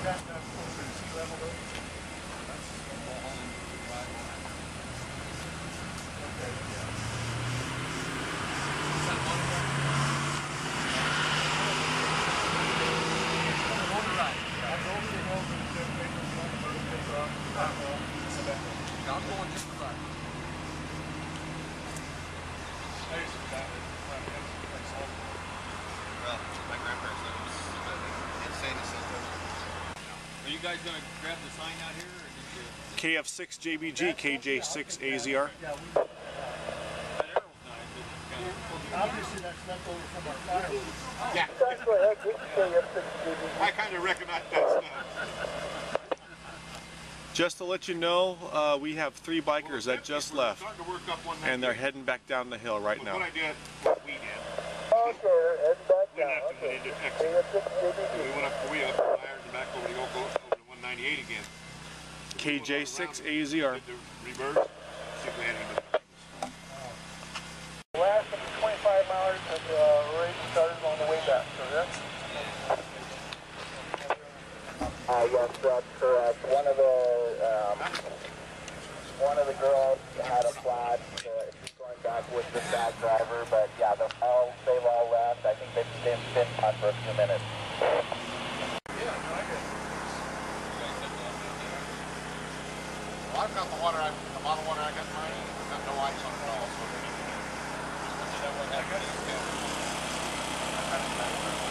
that closer to sea level though? That's okay, yeah. Is that motor ride? Motor ride. Yeah. I'm over the hill and the papers on the motor paper on the I'm going just the right. There's that. Well, my grandparents said it was insane to see. Are you guys going to grab the sign out here, or did you? KF6JBG, KJ6AZR. Yeah, That arrow's nice, isn't it? obviously that's left over from our firewood. Yeah. I kind of recognize that stuff. Just to let you know, we have 3 bikers that just left, and they're heading back down the hill right now. What I did, what we did. Okay, heading back We down. left and went into Texas. We went up to Korea, Myers, and back over to Yoko, over to 198 again. KJ6AZR. Did the reverse, see if we had any. Last 25 miles and race started on the way back, correct? Yes, that's correct. One of the girls had a flat, so she's going back with the back driver, but yeah, they've all left. I think they've been on for a few minutes. Yeah, I did. Well, I've got the water, the bottled water I got mine, I've got no ice on it at all, so that was good.